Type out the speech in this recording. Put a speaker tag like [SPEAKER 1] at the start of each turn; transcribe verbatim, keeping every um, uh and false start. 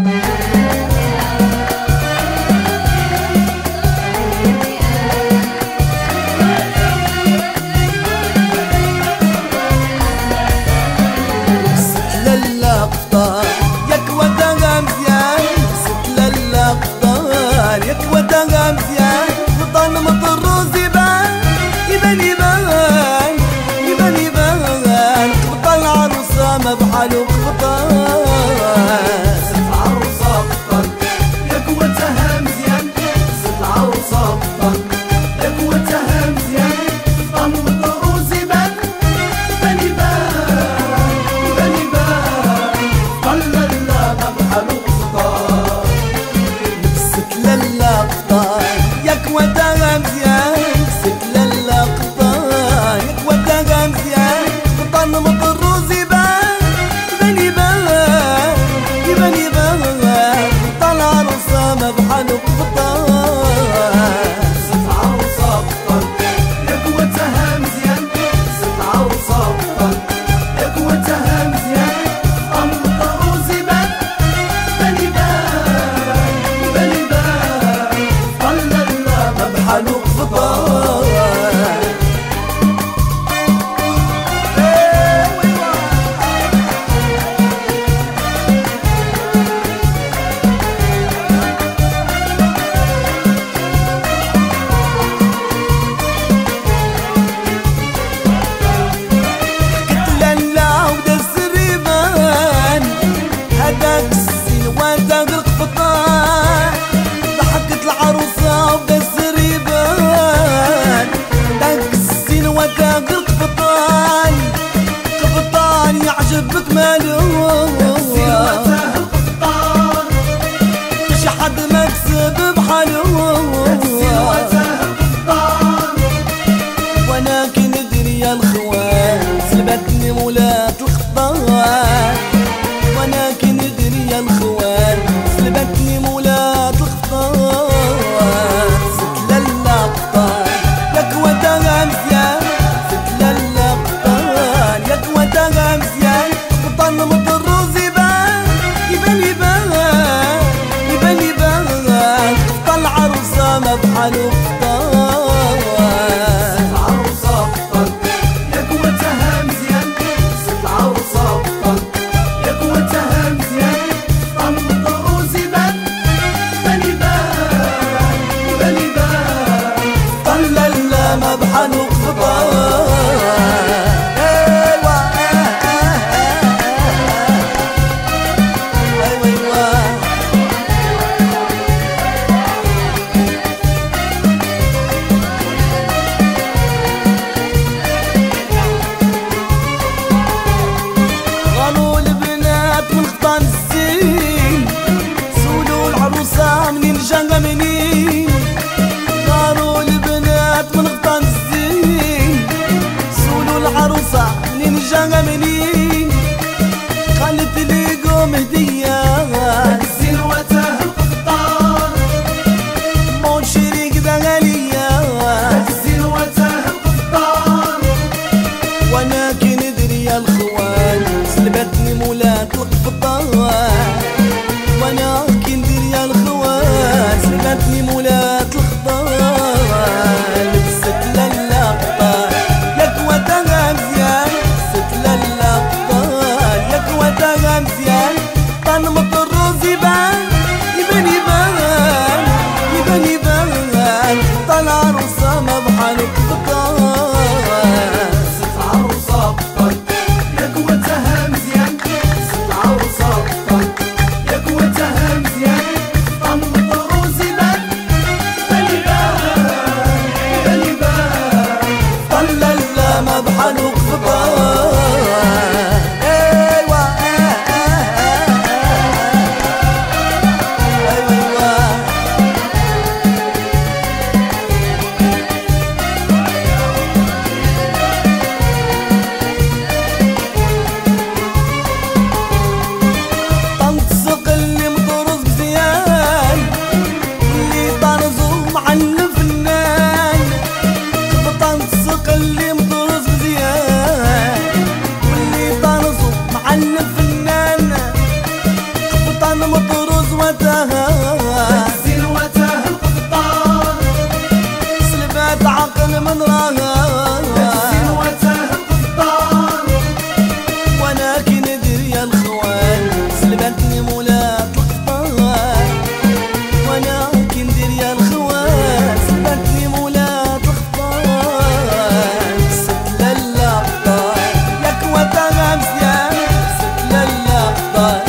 [SPEAKER 1] بحالو قبطان ست عروسة قبطان يا قوتها مزيان ست عروسة قبطان يا قوتها مزيان قبطان مطروز يبان يبان يبان يبان يبان قبطان لالا ما بحالو قبطان ست لالا قبطان يا قوتها مزيان ست لالا قبطان يا قوتها مزيان قبطان مطروز يبان بحالو قبطان ست عروسة قبطان يا قوتها مزيان ست عروسة قبطان يا قوتها مزيان قبطان مطروز يبان يبان يبان يبان يبان قبطان لالا ما بحالو قبطان يعجبك مالو سيرته القبطان مش حد مكسب بحالو سيرته القبطان وانا كي ندري يا الخوان سلبتني مولات القبطان وانا كي ندري يا الخوان سلبتني مولات القبطان ست لالا قبطان يا قوتها مزيان ست لالا قبطان يا قوتها مزيان قبطان مطروز يبان يبان يبان يبان يبان قبطان العروسة ما بحالو قبطان ست عروسة قبطان يا قوتها مزيان ست عروسة قبطان يا قوتها مزيان قبطان مطروز يبان يبان يبان يبان يبان قبطان لالا ما بحالو قبطان منين جانا منين غاروا البنات من غطان الزين سولوا العروسة منين جانا منين قالت ليكم هدية الزين وتاه القبطان مون شريك بغالية الزين وتاه القبطان وانا كي ندري يا الخوان سلبتني مولات القبطان وانا كي ندير يا الخوان سلبتني مولات الخطان لبست لالا قبطان يا قوتها مزيان ست لالا قبطان يا قوتها مزيان قبطان مطروز يبان يبان يبان يبان يبان قبطان العروسة ما بحالو قبطان ست عروسة قبطان يا قوتها مزيان ست عروسة قبطان يا قوتها مزيان قبطان مطروز يبان يبان يبان يبان يبان قبطان لالا ما بحالو قبطان ايوا ايوا
[SPEAKER 2] سلوتها
[SPEAKER 1] سلوته القطار
[SPEAKER 2] سلبت عقل من راها
[SPEAKER 1] سلوته القطار
[SPEAKER 2] وانا كي ندري يا الخوان سلبتني مولات القطار وانا كي ندير يا الخوان سلبتني مولات القطار ست لالا قطار ياك وتاها مزيان ست لالا قطار